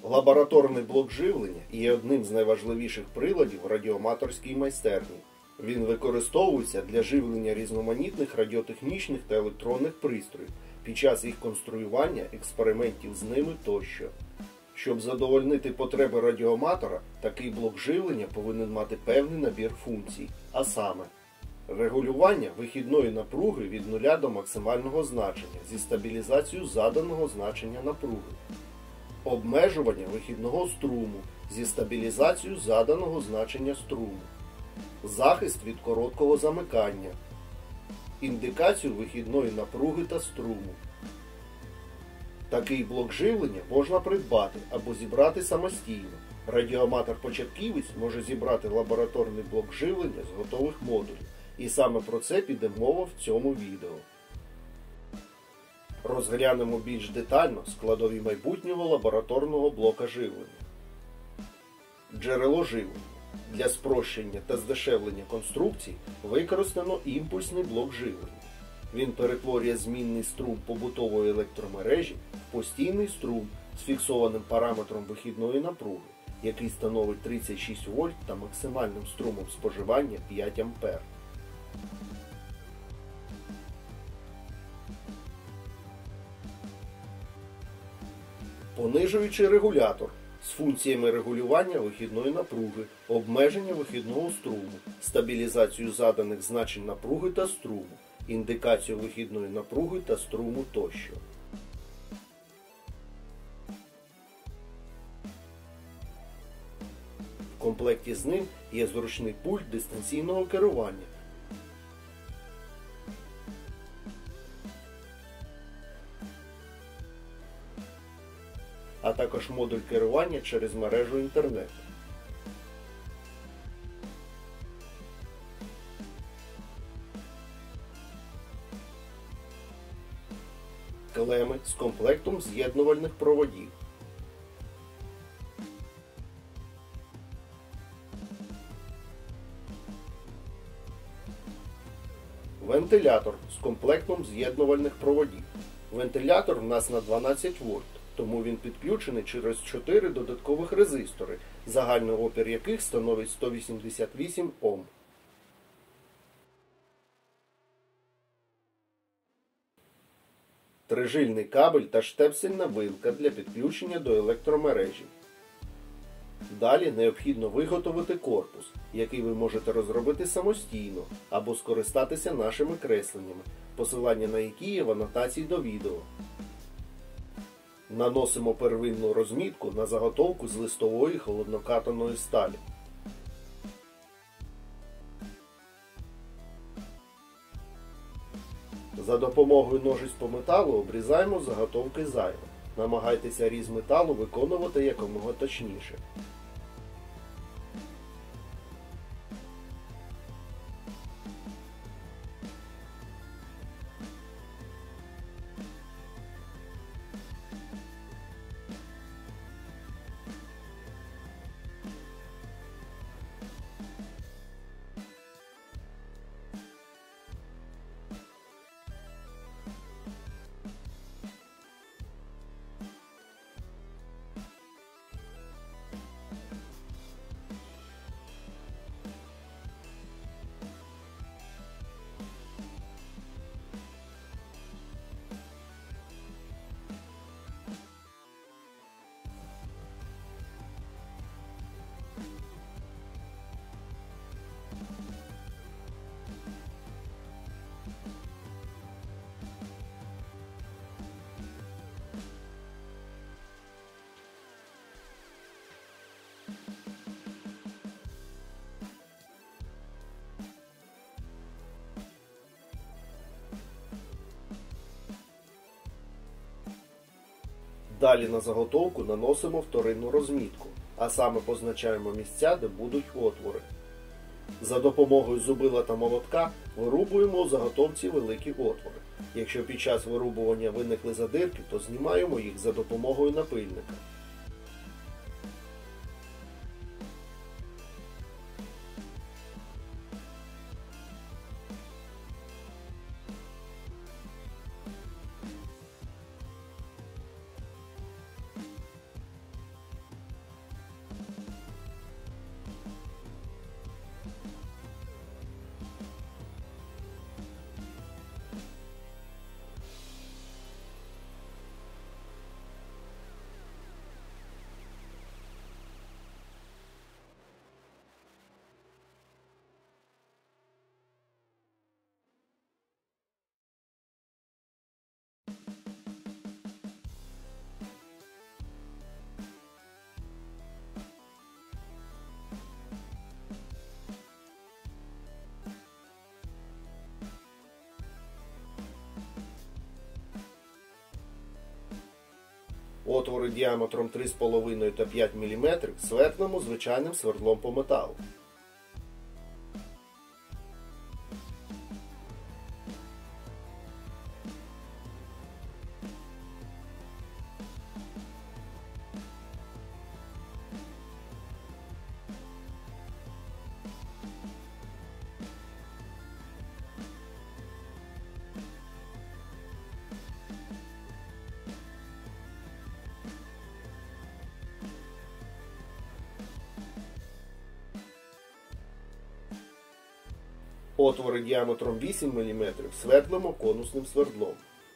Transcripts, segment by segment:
Лабораторний блок живлення є одним з найважливіших приладів в радіоаматорській майстерні. Він використовується для живлення різноманітних радіотехнічних та електронних пристроїв під час їх конструювання, експериментів з ними тощо. Щоб задовольнити потреби радіоаматора, такий блок живлення повинен мати певний набір функцій, а саме регулювання вихідної напруги від нуля до максимального значення зі стабілізацією заданого значення напруги, обмежування вихідного струму зі стабілізацією заданого значення струму, захист від короткого замикання, індикацію вихідної напруги та струму. Такий блок живлення можна придбати або зібрати самостійно. Радіоаматор-початківець може зібрати лабораторний блок живлення з готових модулів. І саме про це піде мова в цьому відео. Розглянемо більш детально складові майбутнього лабораторного блока живлення. Джерело живлення. Для спрощення та здешевлення конструкцій використано імпульсний блок живлення. Він перетворює змінний струм побутової електромережі в постійний струм з фіксованим параметром вихідної напруги, який становить 36 вольт та максимальним струмом споживання 5 ампер. Понижуючий регулятор з функціями регулювання вихідної напруги, обмеження вихідного струму, стабілізацію заданих значень напруги та струму, індикацію вихідної напруги та струму тощо. В комплекті з ним є зручний пульт дистанційного керування, а також модуль керування через мережу інтернету. Клеми з комплектом з'єднувальних проводів. Вентилятор з комплектом з'єднувальних проводів. Вентилятор в нас на 12 вольт, тому він підключений через 4 додаткових резистори, загальний опір яких становить 188 Ом. Трижильний кабель та штепсельна вилка для підключення до електромережі. Далі необхідно виготовити корпус, який ви можете розробити самостійно або скористатися нашими кресленнями, посилання на які є в анотації до відео. Наносимо первинну розмітку на заготовку з листової холоднокатаної сталі. За допомогою ножиць по металу обрізаємо заготовки зайве. Намагайтеся різ металу виконувати якомога точніше. Далі на заготовку наносимо вторинну розмітку, а саме позначаємо місця, де будуть отвори. За допомогою зубила та молотка вирубуємо у заготовці великі отвори. Якщо під час вирубування виникли задирки, то знімаємо їх за допомогою напильника. Отвори діаметром 3,5 та 5 мм свердлимо звичайним свердлом по металу. Отвори діаметром 8 мм свердлимо конусним свердлом.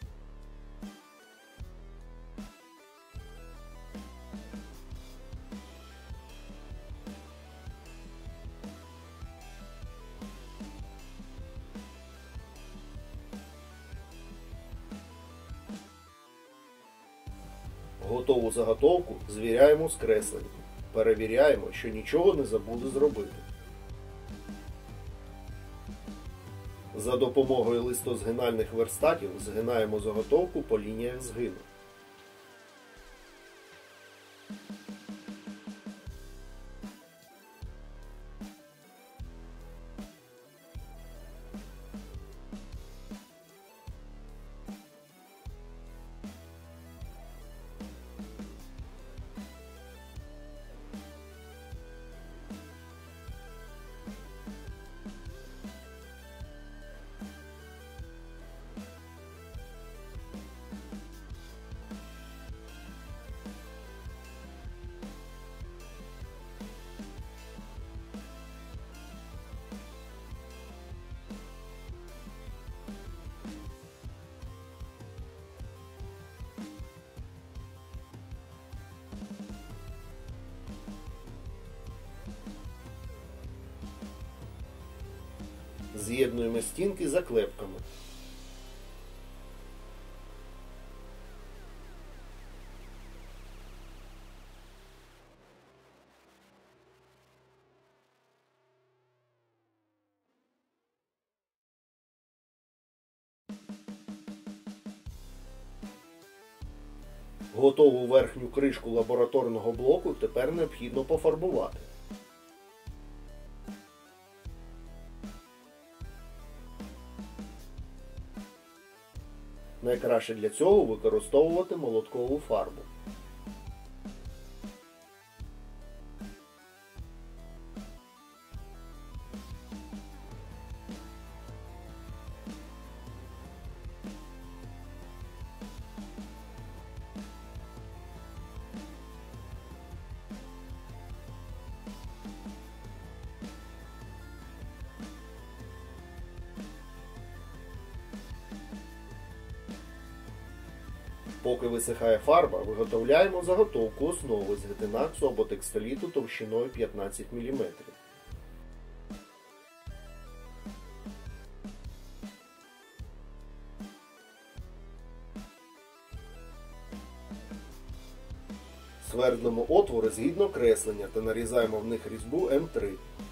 Готову заготовку звіряємо з кресленням. Перевіряємо, що нічого не забули зробити. За допомогою листозгинальних верстатів згинаємо заготовку по лініях згину. З'єднуємо стінки заклепками. Готову верхню кришку лабораторного блоку тепер необхідно пофарбувати. Найкраще для цього використовувати молоткову фарбу. Поки висихає фарба, виготовляємо заготовку основи з гетинаксу або текстоліту товщиною 15 мм. Свердлимо отвори згідно креслення та нарізаємо в них різьбу М3.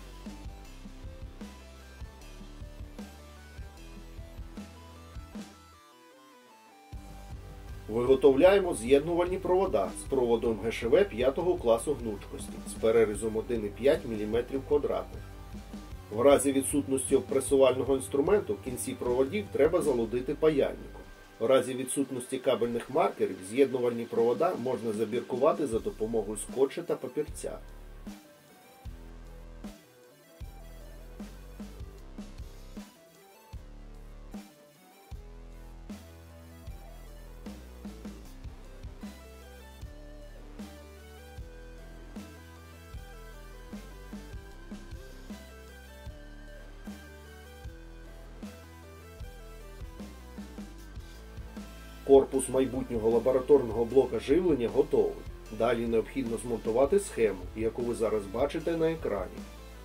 Виготовляємо з'єднувальні провода з проводом ГШВ 5 класу гнучкості з перерізом 1,5 мм квадратних. В разі відсутності опресувального інструменту кінці проводів треба залудити паяльником. В разі відсутності кабельних маркерів з'єднувальні провода можна забіркувати за допомогою скотча та папірця. Корпус майбутнього лабораторного блока живлення готовий. Далі необхідно змонтувати схему, яку ви зараз бачите на екрані.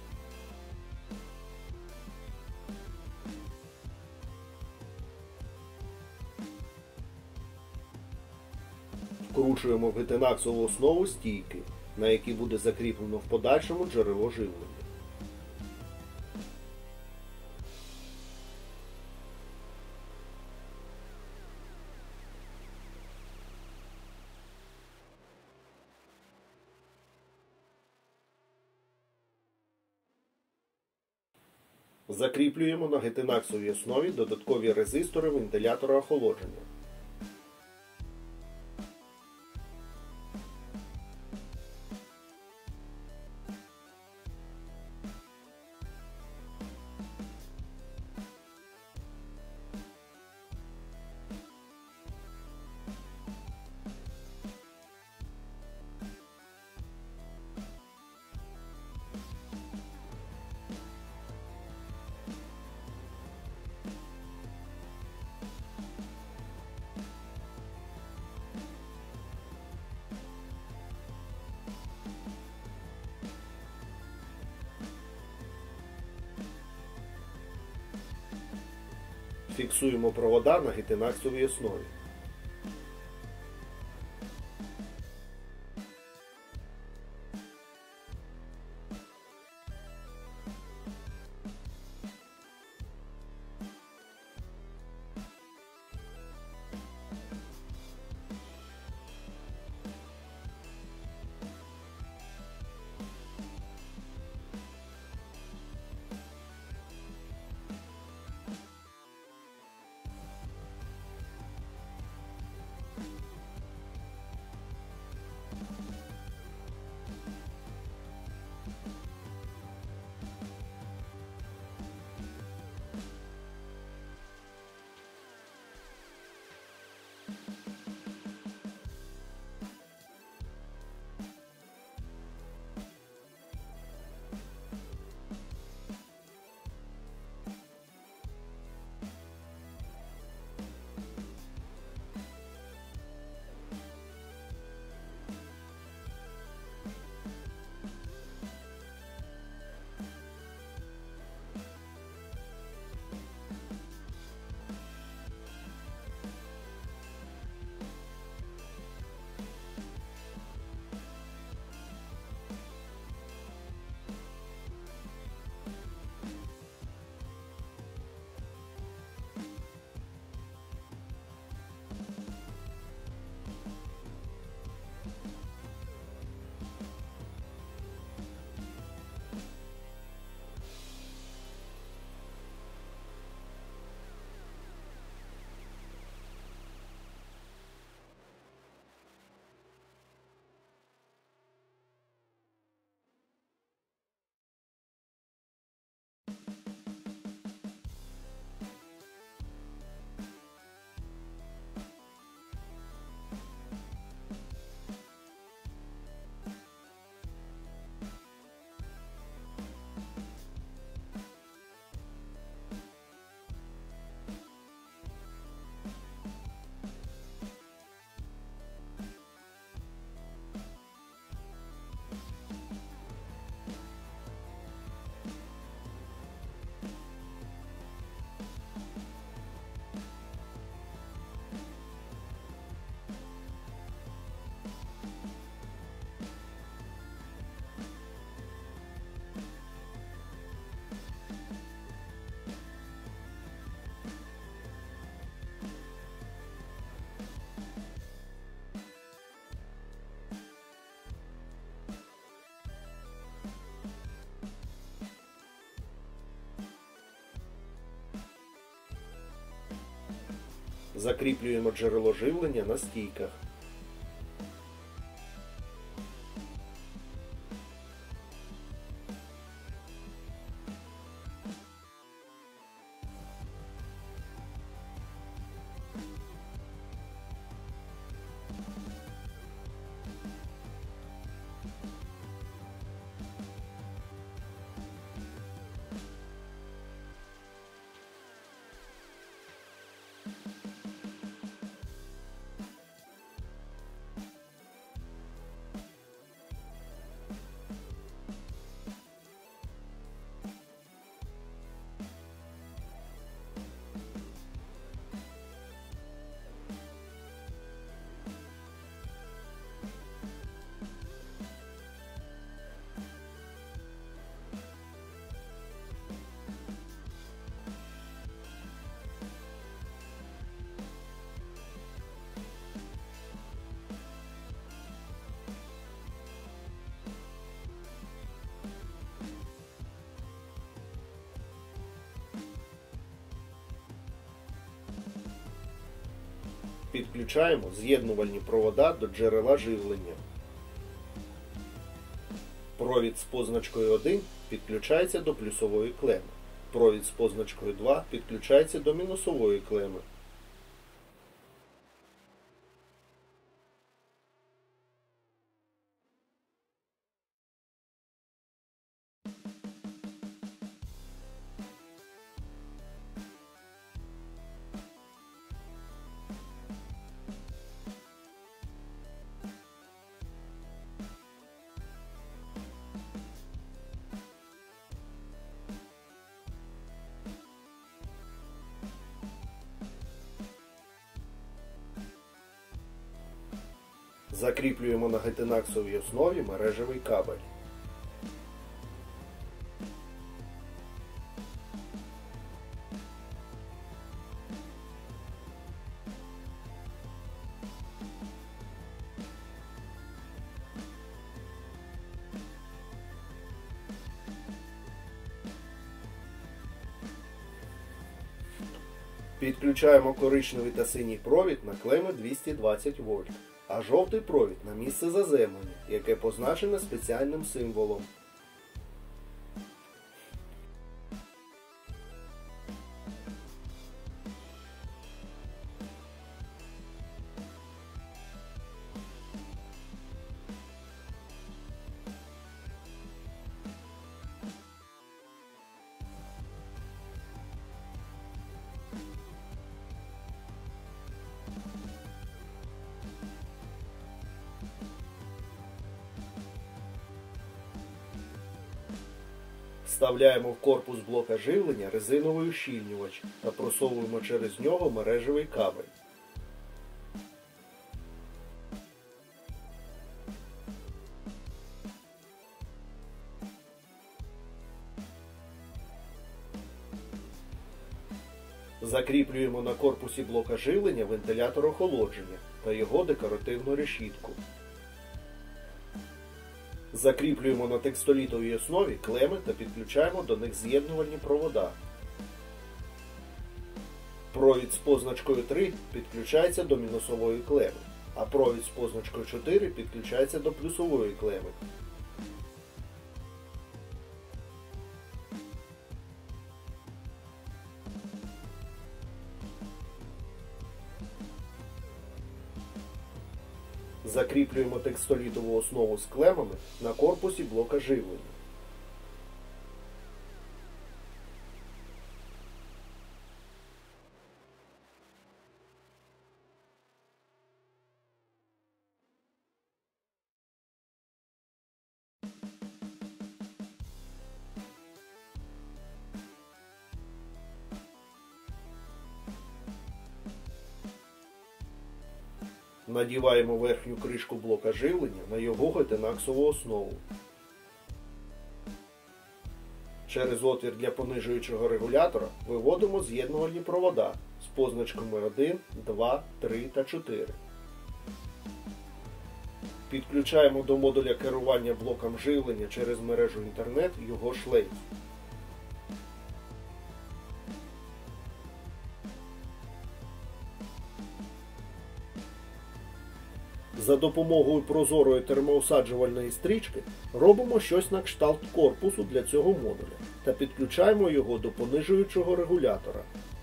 Вкручуємо в гетинаксову основу стійки, на які буде закріплено в подальшому джерело живлення. Закріплюємо на гетинаксовій основі додаткові резистори вентилятора охолодження. Фіксуємо провода на гетинаксовій основі. Закріплюємо джерело живлення на стійках. Підключаємо з'єднувальні провода до джерела живлення. Провід з позначкою 1 підключається до плюсової клеми. Провід з позначкою 2 підключається до мінусової клеми. Закріплюємо на гетинаксовій основі мережевий кабель. Підключаємо коричневий та синій провід на клеми 220 вольт, а жовтий провід на місце заземлення, яке позначене спеціальним символом. Вставляємо в корпус блока живлення резиновий ущільнювач та просовуємо через нього мережевий кабель. Закріплюємо на корпусі блока живлення вентилятор охолодження та його декоративну решітку. Закріплюємо на текстолітовій основі клеми та підключаємо до них з'єднувальні провода. Провід з позначкою 3 підключається до мінусової клеми, а провід з позначкою 4 підключається до плюсової клеми. Закріплюємо текстолітову основу з клемами на корпусі блока живлення. Надіваємо верхню кришку блока живлення на його гетинаксову основу. Через отвір для понижуючого регулятора виводимо з'єднувальні провода з позначками 1, 2, 3 та 4. Підключаємо до модуля керування блоком живлення через мережу інтернет його шлейф. За допомогою прозорої термоусаджувальної стрічки робимо щось на кшталт корпусу для цього модуля та підключаємо його до понижуючого регулятора.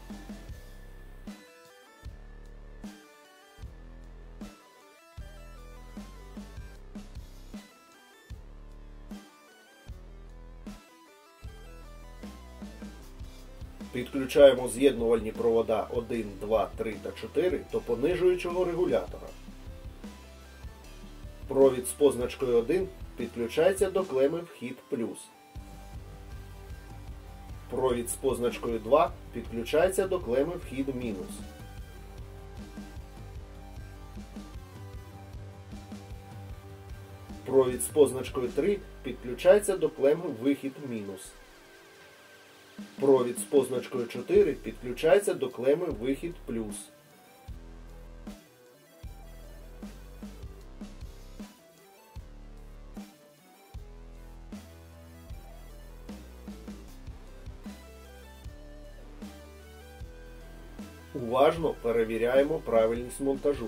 Підключаємо з'єднувальні провода 1, 2, 3 та 4 до понижуючого регулятора. Провід з позначкою 1 підключається до клеми вхід плюс. Провід з позначкою 2 підключається до клеми вхід мінус. Провід з позначкою 3 підключається до клеми вихід мінус. Провід з позначкою 4 підключається до клеми вихід плюс. Уважно перевіряємо правильність монтажу.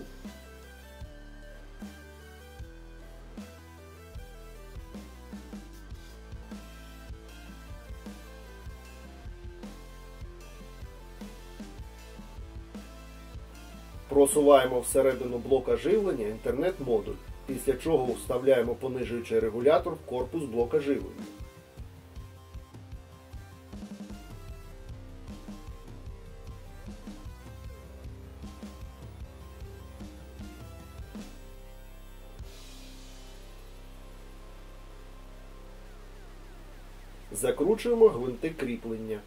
Просуваємо всередину блока живлення інтернет-модуль, після чого вставляємо понижуючий регулятор в корпус блока живлення. Закручуємо гвинти кріплення.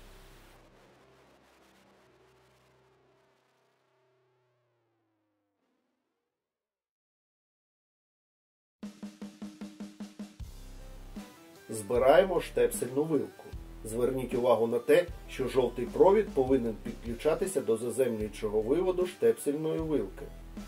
Збираємо штепсельну вилку. Зверніть увагу на те, що жовтий провід повинен підключатися до заземлюючого виводу штепсельної вилки.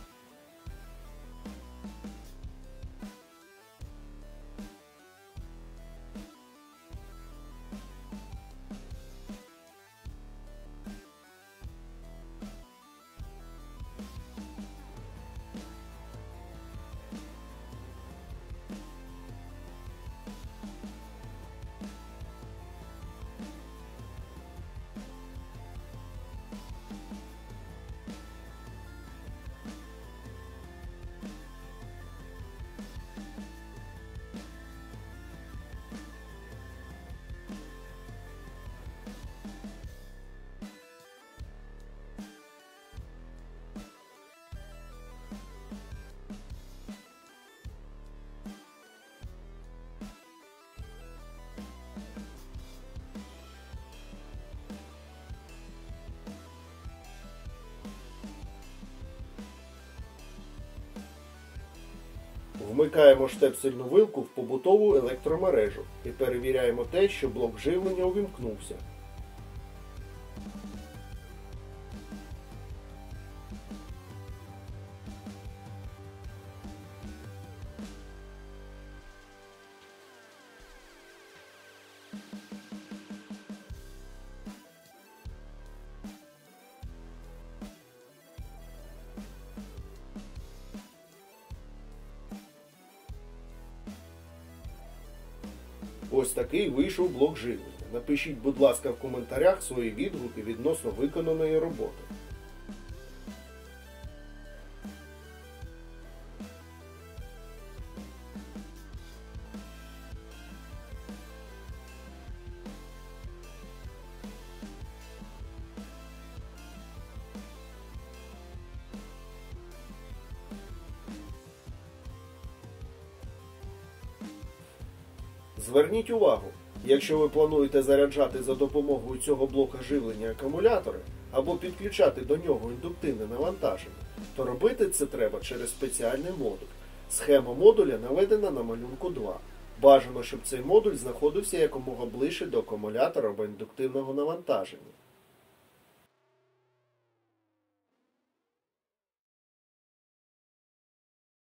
Вмикаємо штепсельну вилку в побутову електромережу і перевіряємо те, що блок живлення увімкнувся. Ось такий вийшов блок живлення. Напишіть, будь ласка, в коментарях свої відгуки відносно виконаної роботи. Зверніть увагу, якщо ви плануєте заряджати за допомогою цього блока живлення акумулятори або підключати до нього індуктивне навантаження, то робити це треба через спеціальний модуль. Схема модуля наведена на малюнку 2. Бажано, щоб цей модуль знаходився якомога ближче до акумулятора або індуктивного навантаження.